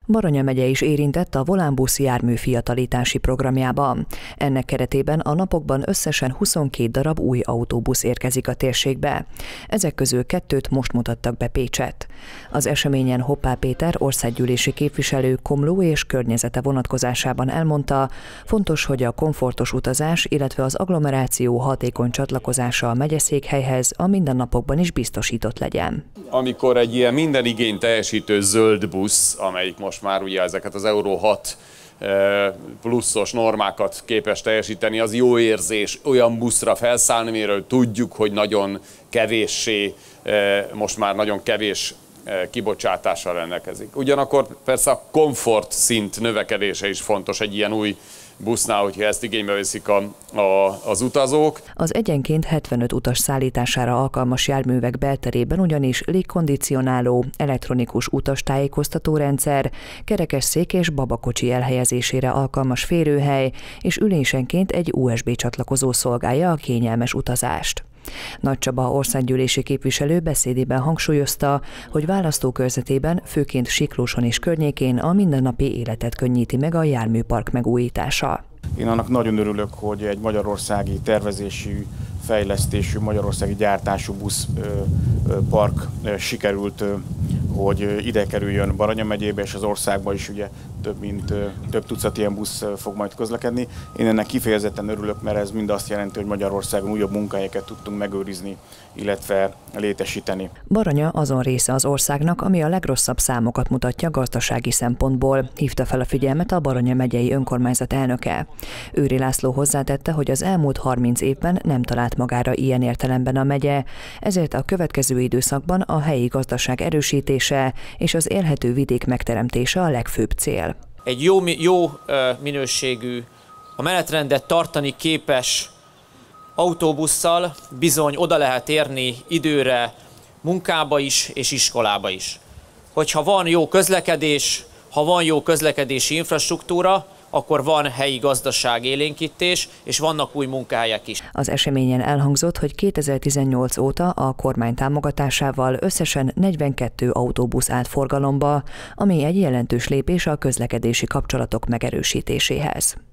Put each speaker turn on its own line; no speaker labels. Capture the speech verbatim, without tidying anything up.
Baranya megye is érintett a volánbusz jármű fiatalítási programjában. Ennek keretében a napokban összesen huszonkét darab új autóbusz érkezik a térségbe. Ezek közül kettőt most mutattak be Pécset. Az eseményen Hoppá Péter országgyűlési képviselő Komló és környezete vonatkozásában elmondta, fontos, hogy a komfortos utazás, illetve az agglomeráció hatékony csatlakozása a megyeszékhelyhez a mindennapokban is biztosított legyen.
Amikor egy ilyen minden igényt teljesítő zöld busz, amelyik most már ugye ezeket az Euró hat pluszos normákat képes teljesíteni, az jó érzés olyan buszra felszállni, miről tudjuk, hogy nagyon kevéssé, most már nagyon kevés kibocsátással rendelkezik. Ugyanakkor persze a komfort szint növekedése is fontos egy ilyen új busznál, hogyha ezt igénybe veszik a, a, az utazók.
Az egyenként hetvenöt utas szállítására alkalmas járművek belterében ugyanis légkondicionáló, elektronikus utastájékoztató rendszer, kerekesszék és babakocsi elhelyezésére alkalmas férőhely, és ülésenként egy u es bé csatlakozó szolgálja a kényelmes utazást. Nagy Csaba országgyűlési képviselő beszédében hangsúlyozta, hogy választókörzetében, főként Siklóson és környékén a mindennapi életet könnyíti meg a járműpark megújítása.
Én annak nagyon örülök, hogy egy magyarországi tervezésű, fejlesztésű, magyarországi gyártású buszpark sikerült, hogy ide kerüljön Baranya megyébe, és az országban is ugye több mint több tucat ilyen busz fog majd közlekedni. Én ennek kifejezetten örülök, mert ez mind azt jelenti, hogy Magyarországon újabb munkahelyeket tudtunk megőrizni, illetve létesíteni.
Baranya azon része az országnak, ami a legrosszabb számokat mutatja gazdasági szempontból, hívta fel a figyelmet a Baranya megyei önkormányzat elnöke. Őri László hozzátette, hogy az elmúlt harminc évben nem talált magára ilyen értelemben a megye, ezért a következő időszakban a helyi gazdaság erősítése és az élhető vidék megteremtése a legfőbb cél.
Egy jó, jó minőségű, a menetrendet tartani képes autóbusszal bizony oda lehet érni időre munkába is és iskolába is. Hogyha van jó közlekedés, ha van jó közlekedési infrastruktúra, akkor van helyi gazdaságélénkítés, és vannak új munkahelyek is.
Az eseményen elhangzott, hogy kétezer-tizennyolc óta a kormány támogatásával összesen negyvenkettő autóbusz állt forgalomba, ami egy jelentős lépés a közlekedési kapcsolatok megerősítéséhez.